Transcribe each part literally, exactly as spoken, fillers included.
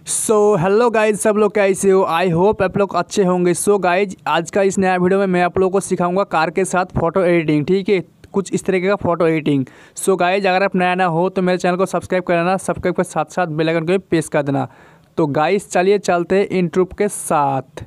So hello guys, सब लोग कैसे हो। आई होप आप लोग अच्छे होंगे। सो गाइज, आज का इस नया वीडियो में मैं आप लोगों को सिखाऊंगा कार के साथ फ़ोटो एडिटिंग। ठीक है, कुछ इस तरीके का फ़ोटो एडिटिंग। सो गाइज, अगर आप नया ना हो तो मेरे चैनल को सब्सक्राइब कर लेना, सब्सक्राइब के साथ साथ बेल आइकन को भी प्रेस कर देना। तो गाइज चलिए चलते हैं इंट्रो के साथ।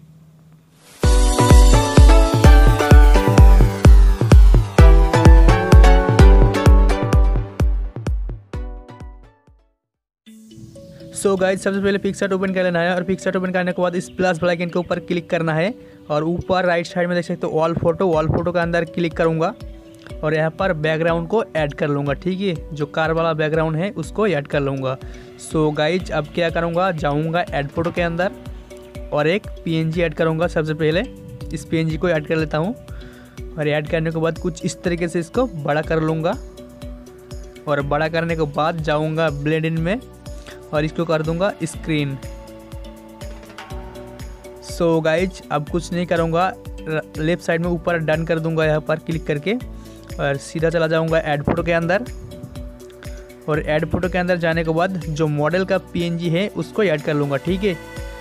सो so गाइज, सबसे पहले पिक्सआर्ट ओपन कर लेना है और पिक्सआर्ट ओपन करने के बाद इस प्लस वाला आइकन के ऊपर क्लिक करना है और ऊपर राइट साइड में देख सकते हो ऑल फोटो। ऑल फोटो के अंदर क्लिक करूंगा और यहाँ पर बैकग्राउंड को ऐड कर लूँगा। ठीक है, जो कार वाला बैकग्राउंड है उसको ऐड कर लूँगा। सो so गाइज, अब क्या करूँगा, जाऊँगा ऐड फोटो के अंदर और एक पीएनजी ऐड करूँगा। सबसे पहले इस पीएनजी को ऐड कर लेता हूँ और ऐड करने के बाद कुछ इस तरीके से इसको बड़ा कर लूँगा और बड़ा करने के बाद जाऊँगा ब्लेंड इन में और इसको कर दूंगा स्क्रीन। सो so गाइज, अब कुछ नहीं करूँगा, लेफ्ट साइड में ऊपर डन कर दूंगा यहाँ पर क्लिक करके और सीधा चला जाऊंगा ऐड फोटो के अंदर और ऐड फोटो के अंदर जाने के बाद जो मॉडल का पीएनजी है उसको ऐड कर लूँगा। ठीक है,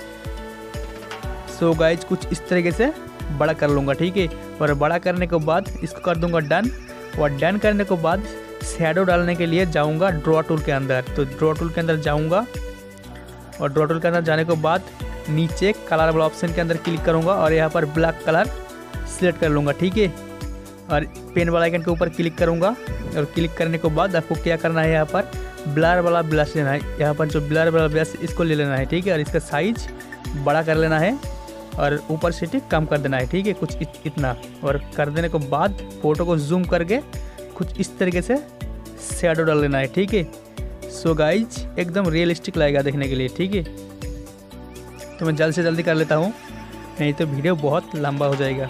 सो गाइज कुछ इस तरीके से बड़ा कर लूँगा। ठीक है, और बड़ा करने के बाद इसको कर दूंगा डन और डन करने के बाद शैडो डालने के लिए जाऊंगा ड्रॉ टूल के अंदर। तो ड्रॉ टूल के अंदर जाऊंगा और ड्रॉ टूल के अंदर जाने के बाद नीचे कलर वाला ऑप्शन के अंदर क्लिक करूंगा और यहाँ पर ब्लैक कलर सिलेक्ट कर लूँगा। ठीक है, और पेन वाला आइकन के ऊपर क्लिक करूंगा और क्लिक करने के बाद आपको क्या करना है, यहाँ पर ब्लर वाला ब्रश लेना है। यहाँ पर जो ब्लर वाला ब्रश इसको ले लेना है। ठीक है, और इसका साइज बड़ा कर लेना है और ऊपर से ठीक कम कर देना है। ठीक है, कुछ इत, इतना और कर देने के बाद फ़ोटो को जूम करके कुछ इस तरीके से शैडो डाल लेना है। ठीक है, सो गाइज एकदम रियलिस्टिक लगेगा देखने के लिए। ठीक है, तो मैं जल्द से जल्दी कर लेता हूँ, नहीं तो वीडियो बहुत लंबा हो जाएगा।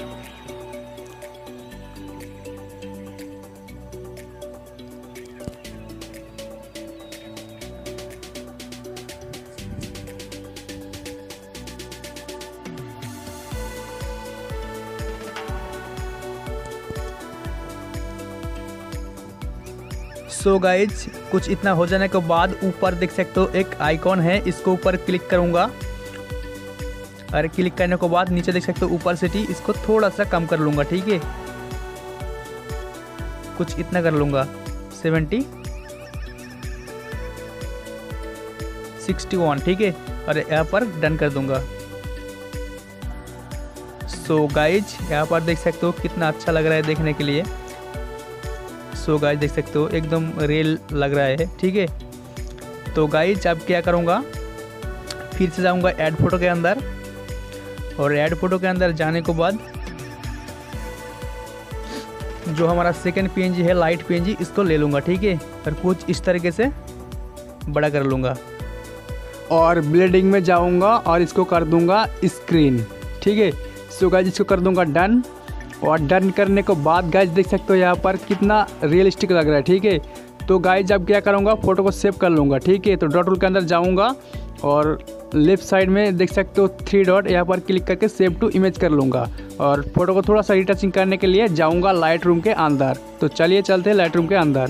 सो so गाइज, कुछ इतना हो जाने के बाद ऊपर देख सकते हो एक आइकॉन है, इसको ऊपर क्लिक करूंगा और क्लिक करने के बाद नीचे देख सकते हो ऊपर से टी इसको थोड़ा सा कम कर लूंगा। ठीक है, कुछ इतना कर लूंगा, सेवेंटी सिक्सटी वन। ठीक है, और यहाँ पर डन कर दूंगा। सो so गाइज, यहाँ पर देख सकते हो कितना अच्छा लग रहा है देखने के लिए। सो गाइज देख सकते हो एकदम रियल लग रहा है। ठीक है, तो गाइज अब क्या करूँगा, फिर से जाऊँगा ऐड फोटो के अंदर और ऐड फोटो के अंदर जाने के बाद जो हमारा सेकंड पीएनजी है लाइट पीएनजी इसको ले लूँगा। ठीक है, और कुछ इस तरीके से बड़ा कर लूँगा और ब्लेंडिंग में जाऊँगा और इसको कर दूँगा स्क्रीन। ठीक है, सो गाइज इसको कर दूँगा डन और डन करने के बाद गाइज देख सकते हो यहाँ पर कितना रियलिस्टिक लग रहा है। ठीक है, तो गाइज अब क्या करूँगा, फ़ोटो को सेव कर लूँगा। ठीक है, तो डॉट टूल के अंदर जाऊँगा और लेफ्ट साइड में देख सकते हो थ्री डॉट, यहाँ पर क्लिक करके सेव टू इमेज कर लूँगा और फोटो को थोड़ा सा रिटचिंग करने के लिए जाऊँगा लाइट रूम के अंदर। तो चलिए चलते हैं लाइट रूम के अंदर।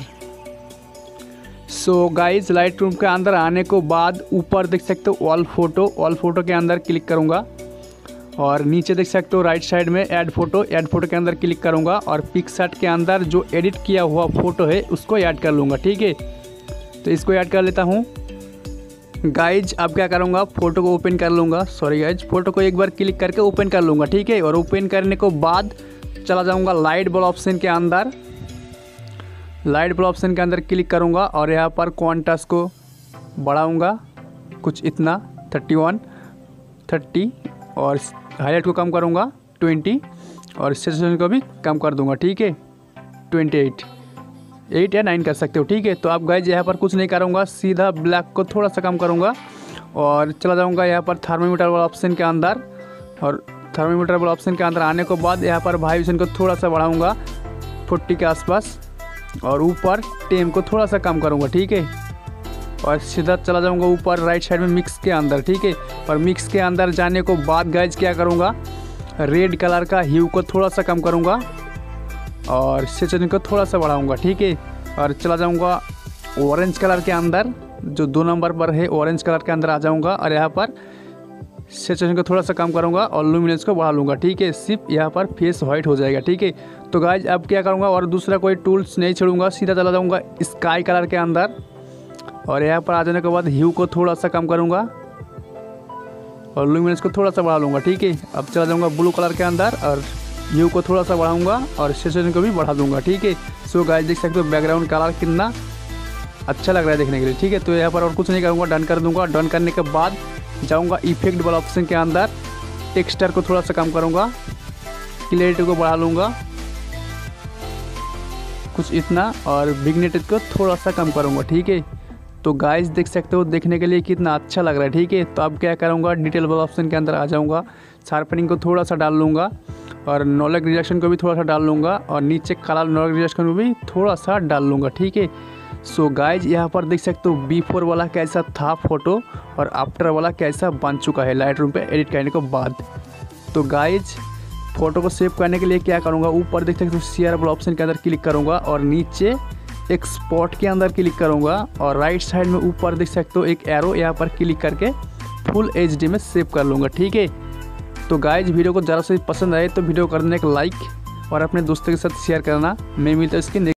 सो गाइज, लाइट रूम के अंदर आने के बाद ऊपर देख सकते हो ऑल फोटो, ऑल फोटो के अंदर क्लिक करूँगा और नीचे देख सकते हो राइट साइड में ऐड फोटो, ऐड फोटो के अंदर क्लिक करूंगा और पिक्सआर्ट के अंदर जो एडिट किया हुआ फोटो है उसको ऐड कर लूँगा। ठीक है, तो इसको ऐड कर लेता हूँ। गाइज अब क्या करूँगा, फ़ोटो को ओपन कर लूँगा। सॉरी गाइज, फ़ोटो को एक बार क्लिक करके ओपन कर लूँगा। ठीक है, और ओपन करने के बाद चला जाऊँगा लाइट बॉल ऑप्शन के अंदर। लाइट बॉल ऑप्शन के अंदर क्लिक करूँगा और यहाँ पर कॉन्ट्रास्ट को बढ़ाऊँगा कुछ इतना, थर्टी वन थर्टी और हाईलाइट को कम करूँगा ट्वेंटी और सैचुरेशन को भी कम कर दूँगा। ठीक है, ट्वेंटी एट एट या नाइन कर सकते हो। ठीक है, तो आप गाइज यहाँ पर कुछ नहीं करूँगा, सीधा ब्लैक को थोड़ा सा कम करूँगा और चला जाऊँगा यहाँ पर थर्मोमीटर वाला ऑप्शन के अंदर और थर्मोमीटर वाला ऑप्शन के अंदर आने के बाद यहाँ पर वाइब्रेशन को थोड़ा सा बढ़ाऊँगा फोर्टी के आसपास और ऊपर टेम को थोड़ा सा कम करूँगा। ठीक है, और सीधा चला जाऊंगा ऊपर राइट साइड में मिक्स के अंदर। ठीक है, और मिक्स के अंदर जाने को बाद गाइज क्या करूंगा, रेड कलर का ह्यू को थोड़ा सा कम करूंगा और सैचुरेशन को थोड़ा सा बढ़ाऊंगा। ठीक है, और चला जाऊंगा ऑरेंज कलर के अंदर जो दो नंबर पर है ऑरेंज कलर के अंदर आ जाऊँगा और यहाँ पर सेचुरेशन को थोड़ा सा कम करूँगा और लुमिनेंस को बढ़ा लूँगा। ठीक है, सिर्फ यहाँ पर फेस वाइट हो जाएगा। ठीक है, तो गाइज अब क्या करूँगा और दूसरा कोई टूल्स नहीं छोड़ूंगा, सीधा चला जाऊँगा स्काई कलर के अंदर और यहाँ पर आ जाने के बाद ह्यू को थोड़ा सा कम करूँगा और लुमिनेंस को थोड़ा सा बढ़ा लूँगा। ठीक है, अब चला जाऊँगा ब्लू कलर के अंदर और ह्यू को थोड़ा सा बढ़ाऊँगा और सेचुरेशन को भी बढ़ा दूँगा। ठीक है, सो गाइज देख सकते हो बैकग्राउंड कलर कितना अच्छा लग रहा है देखने के लिए। ठीक है, तो यहाँ पर और कुछ नहीं करूँगा, डन कर दूँगा। डन करने के बाद जाऊँगा इफेक्ट वाला ऑप्शन के अंदर, टेक्सचर को थोड़ा सा कम करूँगा, क्लैरिटी को बढ़ा लूँगा कुछ इतना और विग्नेट को थोड़ा सा कम करूँगा। ठीक है, तो गाइस देख सकते हो देखने के लिए कितना अच्छा लग रहा है। ठीक है, तो अब क्या करूँगा डिटेल वाला ऑप्शन के अंदर आ जाऊँगा, शार्पनिंग को थोड़ा सा डाल लूँगा और नॉलेज रिडक्शन को भी थोड़ा सा डाल लूँगा और नीचे कलर नॉलेज रिडक्शन को भी थोड़ा सा डाल लूँगा। ठीक है, सो गाइज यहाँ पर देख सकते हो बिफोर वाला कैसा था फोटो और आफ्टर वाला कैसा बन चुका है लाइट रूम पे एडिट करने के बाद। तो गाइज फ़ोटो को सेव करने के लिए क्या करूँगा, ऊपर देख सकते हो शेयर वाला ऑप्शन के अंदर क्लिक करूँगा और नीचे एक्सपोर्ट के अंदर क्लिक करूँगा और राइट साइड में ऊपर देख सकते हो एक एरो, यहाँ पर क्लिक करके फुल एच डी में सेव कर लूँगा। ठीक है, तो गाइज वीडियो को ज़्यादा से पसंद आए तो वीडियो करने का लाइक और अपने दोस्तों के साथ शेयर करना। मैं मिलता हूँ इसके